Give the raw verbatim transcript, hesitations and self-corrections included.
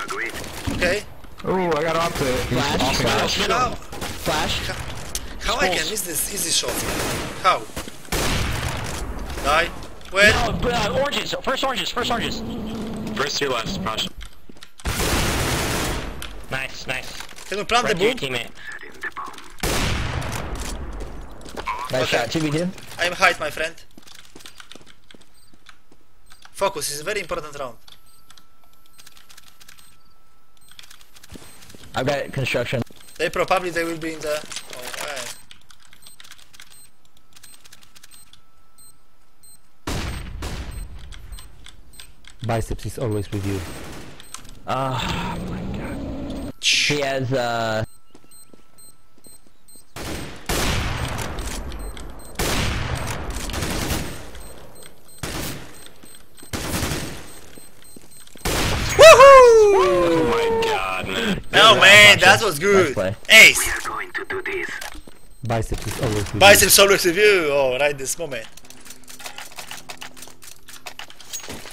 Okay. Ooh, I got off the Flash, flash, How? flash. How I can miss this easy shot? How? Die. Where? No, uh, oranges. First oranges. First oranges. First your last, pasha. Nice, nice. Can we plant Right the to your boom? teammate. Nice Okay. shot, two v two. I'm hide, my friend. Focus is a very important round. I've got construction. They probably they will be in the. Oh, right. Biceps is always with you. Oh my god. He has uh Oh my god, man. No job, man, Pasha. that was good. Nice play. Ace. Biceps is always with you. Biceps always with you. Oh, right this moment.